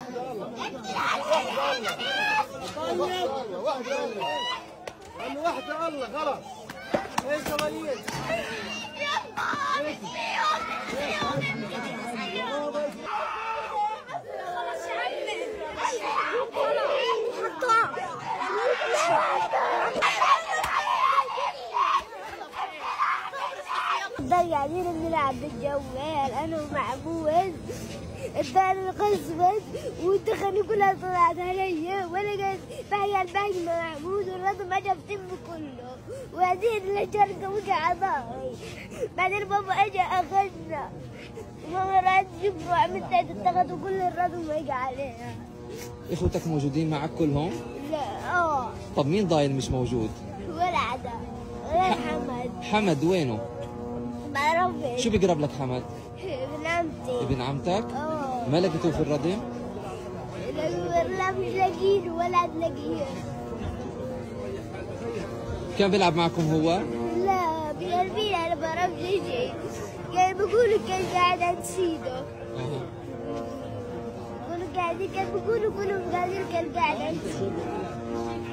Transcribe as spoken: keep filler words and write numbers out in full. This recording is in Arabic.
واحدة الله خلاص. ايش وليد؟ قاعدين بنلعب بالجوال انا ومعبود. الدار انقسمت والدخن كلها طلعت علي وانا قاعد بحكي الباقي مع محمود والرضم اجى بتمي كله وبعدين الجرقه وقع ظهري. بعدين بابا اجى اخذنا ماما راحت جبته وعملت اتخذ وكل الرضم وقع عليها. اخوتك موجودين معك كلهم؟ لا اه. طب مين ضايل مش موجود؟ ولا عدا ولا حمد. حمد وينه؟ بعرفش. شو بيقرب لك حمد؟ ابن عمتي. ابن عمتك؟ اه. ما لقيتوه في الردم؟ لا مش لاقيينه ولا تلاقيه. كان بيلعب معكم هو؟ لا بيرميني انا بعرفش شيء. كان بيقولوا كان قاعد عند سيده. اها. بيقولوا قاعدين كان بيقولوا كلهم قاعدين كان قاعد عند سيده.